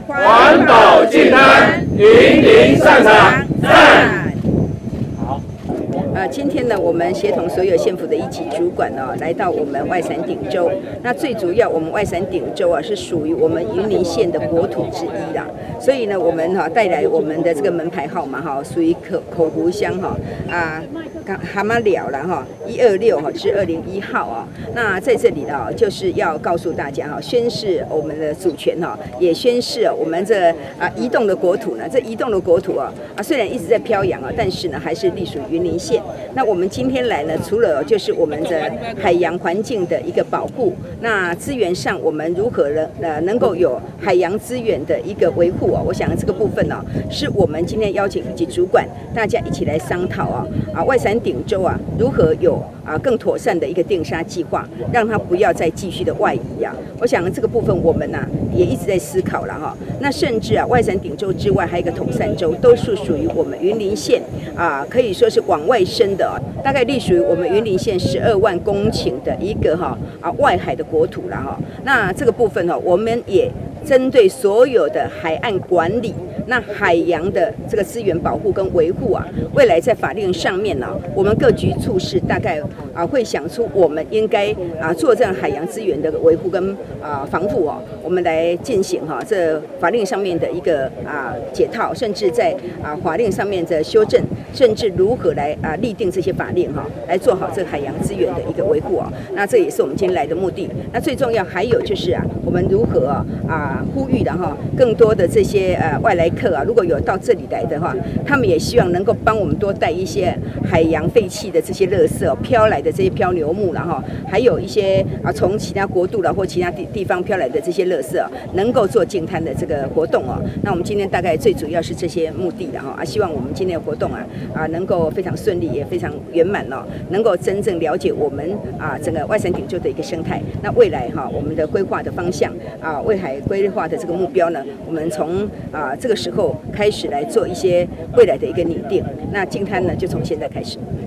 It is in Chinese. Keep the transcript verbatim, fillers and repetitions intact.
环保净滩，云林上场，赞！ 好。呃，今天呢，我们协同所有县府的一级主管呢、哦，来到我们外伞顶洲。那最主要，我们外伞顶洲啊，是属于我们云林县的国土之一啦。所以呢，我们哈、哦、带来我们的这个门牌号码哈，属于口口湖乡哈啊。蛤蟆了了哈，一二六哈至二零一号啊。那在这里呢，就是要告诉大家哈，宣示我们的主权哈，也宣示我们这啊移动的国土呢，这移动的国土啊啊虽然一直在飘扬啊，但是呢还是隶属云林县。那我们今天来呢，除了就是我们的海洋环境的一个保护，那资源上我们如何能呃能够有海洋资源的一个维护啊？我想这个部分呢、啊，是我们今天邀请以及主管大家一起来商讨啊啊外伞顶洲啊，如何有啊更妥善的一个定沙计划，让它不要再继续的外移啊。我想这个部分我们呐、啊、也一直在思考了哈。那甚至啊外伞顶洲之外还有一个统善洲，都是属于我们云林县啊，可以说是往外伸的、啊，大概隶属于我们云林县十二万公顷的一个哈啊外海的国土了哈。那这个部分哈，我们也针对所有的海岸管理。那海洋的这个资源保护跟维护啊，未来在法令上面呢、啊，我们各局处室大概啊会想出我们应该啊做这样海洋资源的维护跟啊防护哦，我们来进行哈、啊、这法令上面的一个啊解套，甚至在啊法令上面的修正，甚至如何来啊立定这些法令哈、啊，来做好这个海洋资源的一个维护啊。那这也是我们今天来的目的。那最重要还有就是啊，我们如何啊啊呼吁的哈，更多的这些呃外来客啊，如果有到这里来的话，他们也希望能够帮我们多带一些海洋废弃的这些垃圾、哦、飘来的这些漂流木了哈，还有一些啊从其他国度了或其他地地方飘来的这些垃圾、哦，能够做净滩的这个活动哦。那我们今天大概最主要是这些目的的哈啊，希望我们今天的活动啊啊能够非常顺利，也非常圆满哦，能够真正了解我们啊整个外伞顶洲的一个生态。那未来哈、啊、我们的规划的方向啊，未海规划的这个目标呢，我们从啊这个时候开始来做一些未来的一个拟定，那净滩呢就从现在开始。